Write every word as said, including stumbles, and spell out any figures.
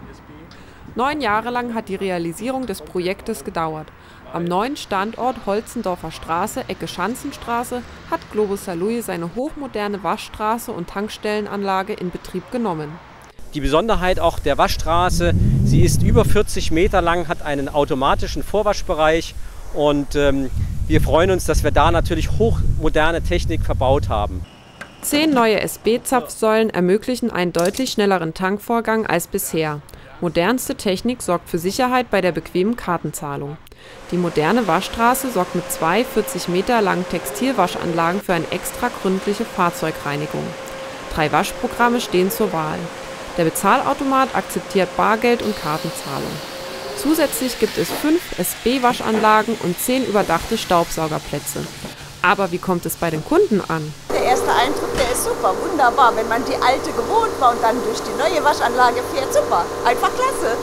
Neun Jahre lang hat die Realisierung des Projektes gedauert. Am neuen Standort Holzendorfer Straße, Ecke Schanzenstraße, hat Globus Saloye seine hochmoderne Waschstraße und Tankstellenanlage in Betrieb genommen. Die Besonderheit auch der Waschstraße, sie ist über vierzig Meter lang, hat einen automatischen Vorwaschbereich und ähm, wir freuen uns, dass wir da natürlich hochmoderne Technik verbaut haben. Zehn neue S B-Zapfsäulen ermöglichen einen deutlich schnelleren Tankvorgang als bisher. Modernste Technik sorgt für Sicherheit bei der bequemen Kartenzahlung. Die moderne Waschstraße sorgt mit zwei vierzig Meter langen Textilwaschanlagen für eine extra gründliche Fahrzeugreinigung. Drei Waschprogramme stehen zur Wahl. Der Bezahlautomat akzeptiert Bargeld und Kartenzahlung. Zusätzlich gibt es fünf S B-Waschanlagen und zehn überdachte Staubsaugerplätze. Aber wie kommt es bei den Kunden an? Der erste Eindruck, der ist super, wunderbar. Wenn man die alte gewohnt war und dann durch die neue Waschanlage fährt, super, einfach klasse.